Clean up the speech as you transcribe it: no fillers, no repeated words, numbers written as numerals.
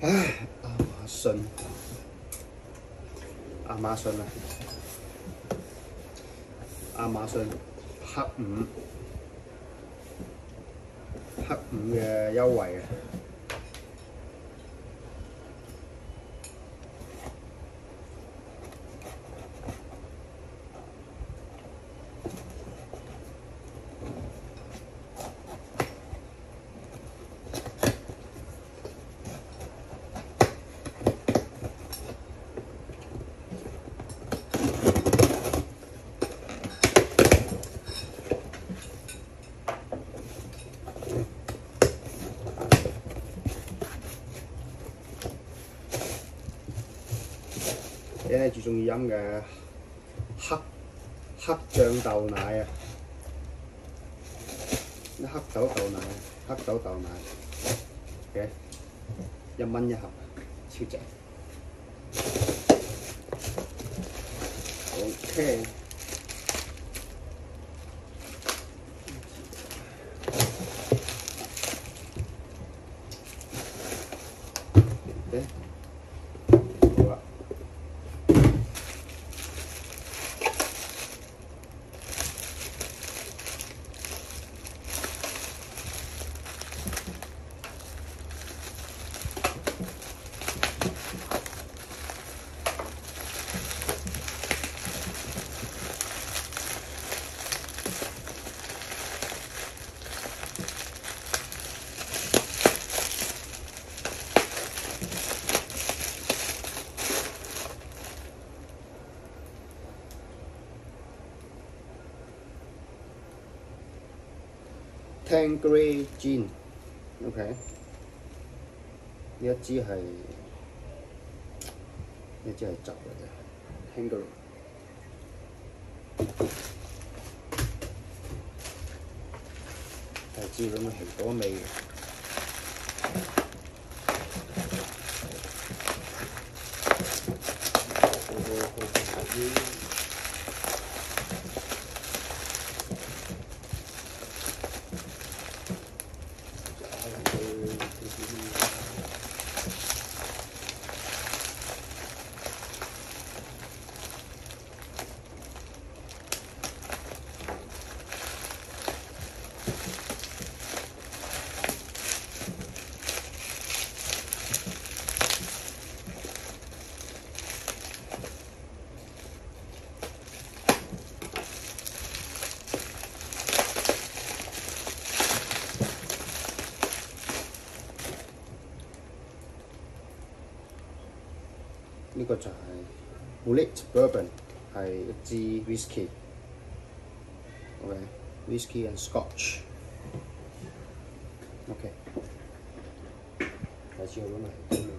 唉，亞馬遜啊，亞馬遜黑五嘅優惠啊！你係最中意飲嘅黑醬豆奶啊！黑豆豆奶嘅1蚊一盒，超正。OK。好啦。Tanqueray Gin，OK， 呢一支係汁嚟嘅 ，Tanqueray， 係支咁嘅蘋果味嘅。呢個就係 Bulleit Bourbon， 係一支 whisky，OK，whisky and Scotch，OK， 下次我攞嚟。